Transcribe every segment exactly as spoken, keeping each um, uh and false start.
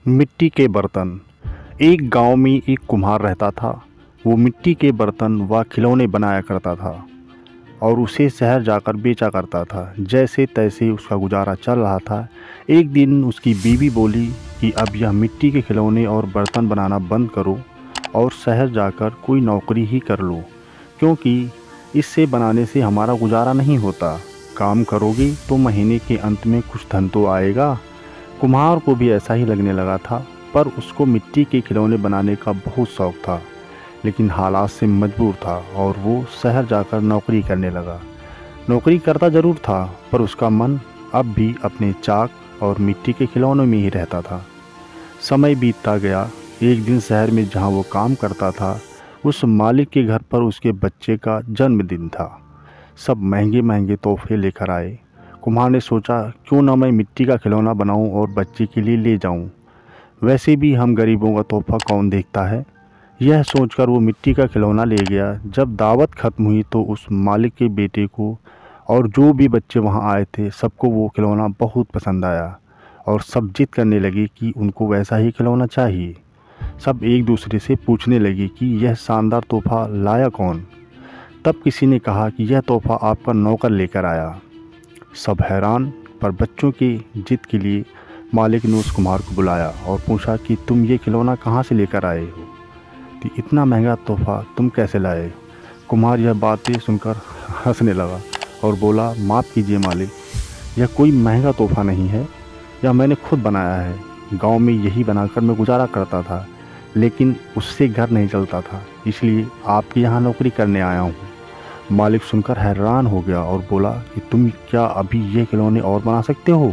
मिट्टी के बर्तन। एक गांव में एक कुम्हार रहता था। वो मिट्टी के बर्तन व खिलौने बनाया करता था और उसे शहर जाकर बेचा करता था। जैसे तैसे उसका गुजारा चल रहा था। एक दिन उसकी बीवी बोली कि अब यह मिट्टी के खिलौने और बर्तन बनाना बंद करो और शहर जाकर कोई नौकरी ही कर लो, क्योंकि इससे बनाने से हमारा गुजारा नहीं होता। काम करोगी तो महीने के अंत में कुछ धन तो आएगा। कुम्हार को भी ऐसा ही लगने लगा था, पर उसको मिट्टी के खिलौने बनाने का बहुत शौक़ था, लेकिन हालात से मजबूर था और वो शहर जाकर नौकरी करने लगा। नौकरी करता ज़रूर था, पर उसका मन अब भी अपने चाक और मिट्टी के खिलौनों में ही रहता था। समय बीतता गया। एक दिन शहर में जहाँ वो काम करता था, उस मालिक के घर पर उसके बच्चे का जन्मदिन था। सब महंगे महंगे तोहफे लेकर आए। कुम्हार ने सोचा, क्यों ना मैं मिट्टी का खिलौना बनाऊं और बच्चे के लिए ले जाऊं। वैसे भी हम गरीबों का तोहफा कौन देखता है। यह सोचकर वो मिट्टी का खिलौना ले गया। जब दावत ख़त्म हुई तो उस मालिक के बेटे को और जो भी बच्चे वहां आए थे, सबको वो खिलौना बहुत पसंद आया और सब जिद करने लगे कि उनको वैसा ही खिलौना चाहिए। सब एक दूसरे से पूछने लगे कि यह शानदार तोहफा लाया कौन। तब किसी ने कहा कि यह तोहफा आपका नौकर लेकर आया। सब हैरान, पर बच्चों की जिद के लिए मालिक ने उस कुम्हार को बुलाया और पूछा कि तुम ये खिलौना कहाँ से लेकर आए हो, तो इतना महंगा तोहफा तुम कैसे लाए। कुम्हार यह बातें सुनकर हंसने लगा और बोला, माफ़ कीजिए मालिक, यह कोई महंगा तोहफा नहीं है, यह मैंने खुद बनाया है। गांव में यही बनाकर मैं गुजारा करता था, लेकिन उससे घर नहीं चलता था, इसलिए आपके यहाँ नौकरी करने आया हूँ। मालिक सुनकर हैरान हो गया और बोला कि तुम क्या अभी ये खिलौने और बना सकते हो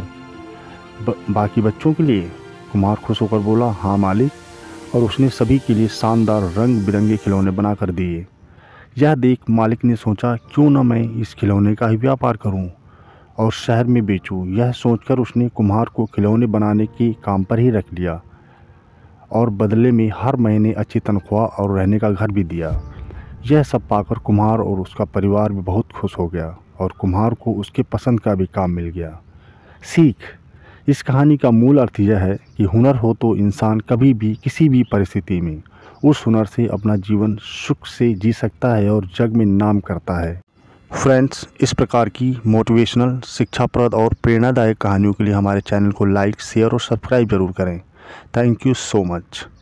ब, बाकी बच्चों के लिए। कुम्हार खुश होकर बोला, हाँ मालिक, और उसने सभी के लिए शानदार रंग बिरंगे खिलौने बना कर दिए। यह देख मालिक ने सोचा, क्यों न मैं इस खिलौने का ही व्यापार करूं और शहर में बेचूं। यह सोचकर उसने कुम्हार को खिलौने बनाने के काम पर ही रख लिया और बदले में हर महीने अच्छी तनख्वाह और रहने का घर भी दिया। यह सब पाकर कुम्हार और उसका परिवार भी बहुत खुश हो गया और कुम्हार को उसके पसंद का भी काम मिल गया। सीख। इस कहानी का मूल अर्थ यह है कि हुनर हो तो इंसान कभी भी किसी भी परिस्थिति में उस हुनर से अपना जीवन सुख से जी सकता है और जग में नाम करता है। फ्रेंड्स, इस प्रकार की मोटिवेशनल, शिक्षाप्रद और प्रेरणादायक कहानियों के लिए हमारे चैनल को लाइक, शेयर और सब्सक्राइब जरूर करें। Thank you so much.